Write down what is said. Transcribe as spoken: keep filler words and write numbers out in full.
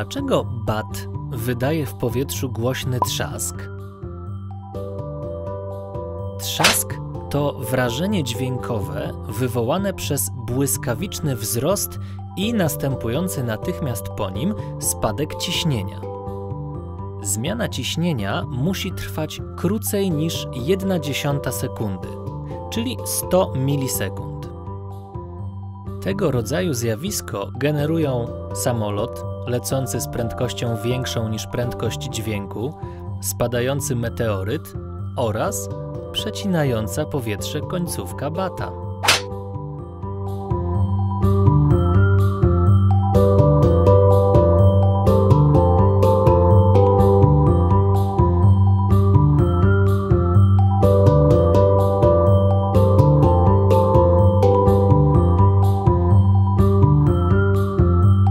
Dlaczego bat wydaje w powietrzu głośny trzask? Trzask to wrażenie dźwiękowe wywołane przez błyskawiczny wzrost i następujący natychmiast po nim spadek ciśnienia. Zmiana ciśnienia musi trwać krócej niż jedna dziesiąta sekundy, czyli sto milisekund. Tego rodzaju zjawisko generują samolot lecący z prędkością większą niż prędkość dźwięku, spadający meteoryt oraz przecinająca powietrze końcówka bata.